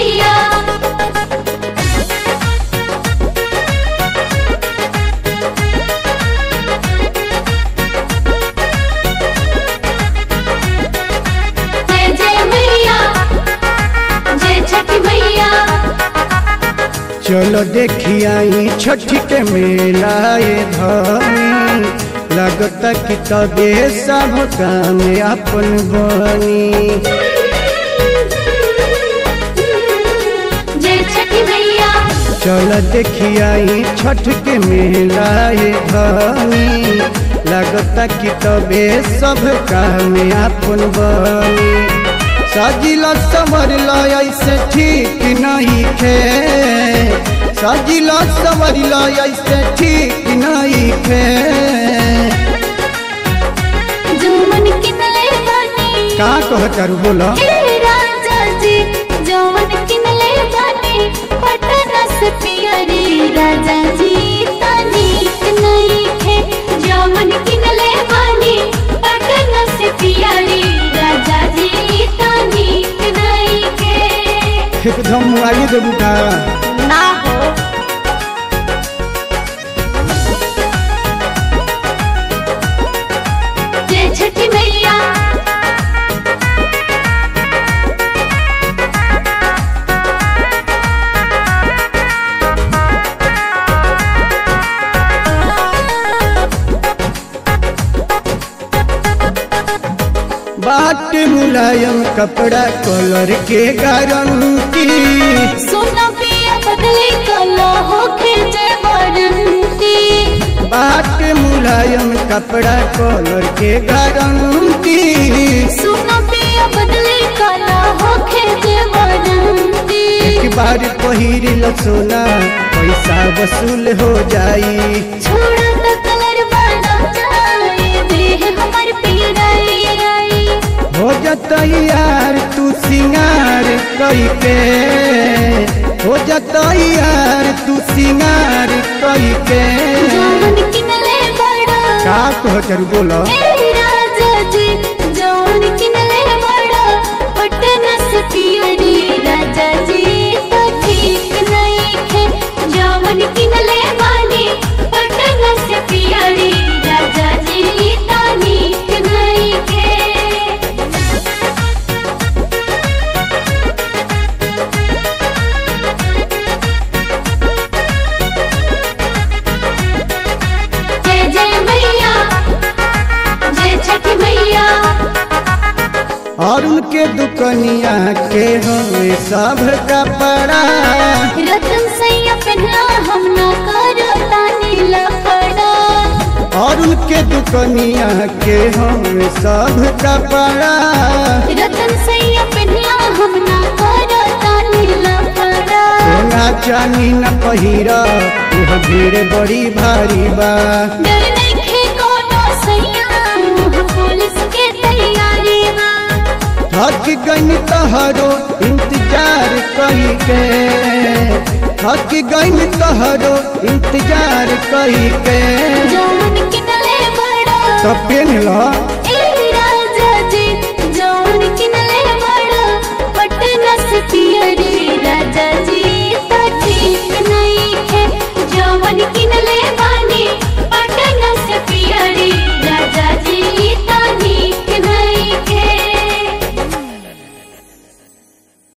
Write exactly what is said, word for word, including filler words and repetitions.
मैया। जय जय मैया, जय छठी मैया। चलो देखिया छठ के मेला ये धनी, लगता कि तबे सब काम अपन बनी। जय छठी मैया। चलो देखिया छठ के मेला ये धनी, लगता कि तबे सब काम अपन बनी। सजिला संवरला ऐसे ठीक नहीं खे, सजिला संवरला ऐसे ठीक नहीं खे। जौवन किनले बानी, का कहतारू बोला? हे राजा जी जौवन किनले बानी, पटना से पियरी राजा जी तनिक नहीं खे। जौवन किनले बानी, पटना से पियरी राजा जी तनिक नहीं खे। एकदम आई दे बुटा ना हो। जय छठी मैया। बाट मुलायम कपड़ा कलर के गारंटी, सोना पिया बदले कला होके जय वारंटी। बाट मुलायम कपड़ा कलर के गारंटी, सोना पिया बदले कला होके जय वारंटी। एक बार पहिरल सोना पैसा वसूल हो जाई। छोड़ा त कलर बना जाए, देह हमर पीराई। हो जतई यार तू सिंगार कई के, हो जतई यार तू सिंगार कई के। जौवन किनले बड़ा, का कहतारू बोला? हे राजा जी जौवन किनले बड़ा, पटना से पियरी राजा जी तो ठीक नहीं खे। जौवन किनले बानी, पटना से पियरी राजा जी तो ठीक नहीं खे। जय जय मैया, जय छठी मैया। और उनके दुकनिया के हमें सब कपड़ा, रतन सैया पहना हम न करो तानी लफड़ा। और उनके दुकनिया के हमें सब कपड़ा, रतन सैया पहना हम न करो तानी लफड़ा। सोना चानी न पहिरा, यह भीड़ बड़ी भारी बा। डर नइखे कोनो सैया, मुँह पुलिस के तैयारी बा। थक गई तहरो इंतजार कही के, थक गई तहरो इंतजार कही के। जौवन किनले बड़ा, तब पेन ला